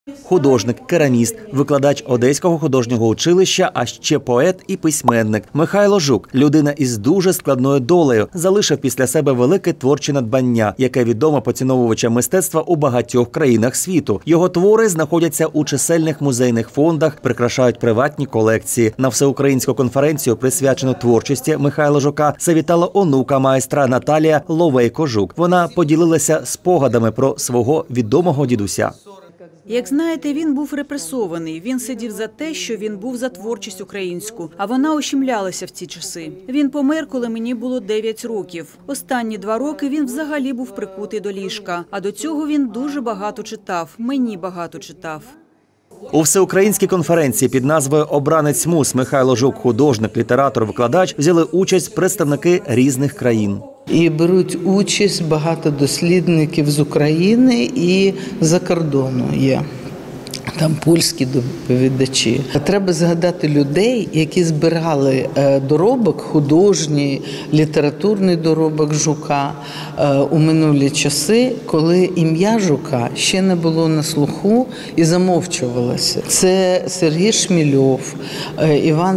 Художник, кераміст, викладач Одеського художнього училища, а ще поет і письменник. Михайло Жук – людина із дуже складною долею, залишив після себе велике творче надбання, яке відомо поціновувачам мистецтва у багатьох країнах світу. Його твори знаходяться у чисельних музейних фондах, прикрашають приватні колекції. На всеукраїнську конференцію, присвячену творчості Михайла Жука, завітала онука майстра Наталія Ловейко-Жук. Вона поділилася спогадами про свого відомого дідуся. Як знаєте, він був репресований. Він сидів за те, що він був за творчість українську, а вона ущемлялася в ці часи. Він помер, коли мені було 9 років. Останні 2 роки він взагалі був прикутий до ліжка. А до цього він дуже багато читав, мені багато читав. У всеукраїнській конференції під назвою «Обранець МУС» Михайло Жук, художник, літератор, викладач, взяли участь представники різних країн. І беруть участь багато дослідників з України і з-за кордону є. Там польські доповідачі. Треба згадати людей, які збирали доробок, художній, літературний доробок Жука у минулі часи, коли ім'я Жука ще не було на слуху і замовчувалося. Це Сергій Шмільов, Іван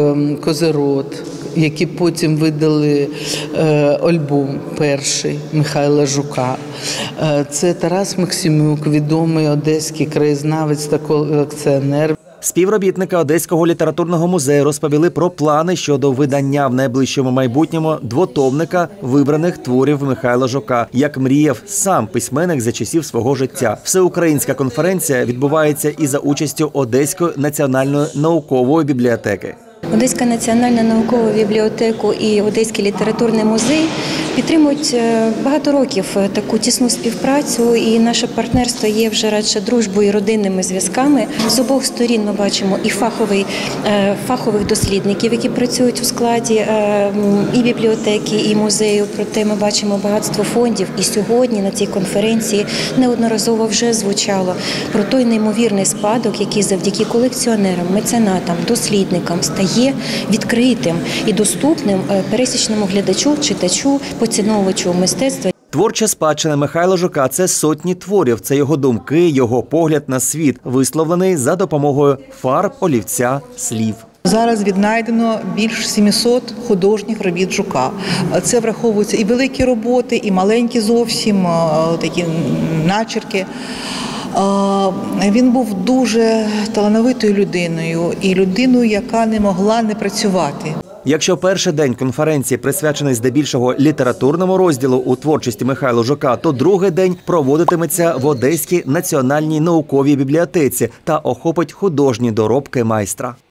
Козирот, які потім видали альбом перший Михайла Жука. Це Тарас Максимюк, відомий одеський краєзнавець та колекціонер. Співробітники Одеського літературного музею розповіли про плани щодо видання в найближчому майбутньому двотомника вибраних творів Михайла Жука, як мріяв сам письменник за часів свого життя. Всеукраїнська конференція відбувається і за участю Одеської національної наукової бібліотеки. Одеська національна наукова бібліотека і Одеський літературний музей підтримують багато років таку тісну співпрацю, і наше партнерство є вже радше дружбою і родинними зв'язками. З обох сторін ми бачимо і фахових дослідників, які працюють у складі і бібліотеки, і музею. Проте ми бачимо багатство фондів. І сьогодні на цій конференції неодноразово вже звучало про той неймовірний спадок, який завдяки колекціонерам, меценатам, дослідникам стає відкритим і доступним пересічному глядачу, читачу, поціновувачу мистецтва. Творча спадщина Михайла Жука – це сотні творів, це його думки, його погляд на світ, висловлений за допомогою фарб, олівця, слів. Зараз віднайдено більш 700 художніх робіт Жука. Це враховуються і великі роботи, і маленькі зовсім, такі начерки. Він був дуже талановитою людиною і людиною, яка не могла не працювати. Якщо перший день конференції присвячений здебільшого літературному розділу у творчості Михайла Жука, то другий день проводитиметься в Одеській національній науковій бібліотеці та охопить художні доробки майстра.